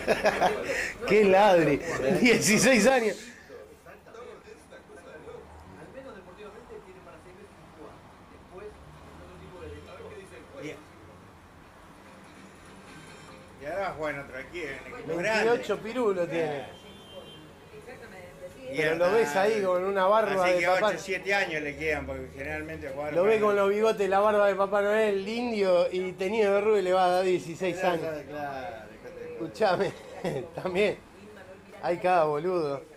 ¡Qué ladri! 16 años. Y ahora juega en otro equipo, en equipo 28 grande. pirulos tiene. Y Pero lo ves ahí con una barba así de que papá. 8 o 7 años le quedan, porque generalmente jugar. Lo ve con los bigotes, la barba de Papá Noel, el indio, y teñido de rubio y le va a dar 16 años. Claro, Escuchame, también. Hay cada boludo.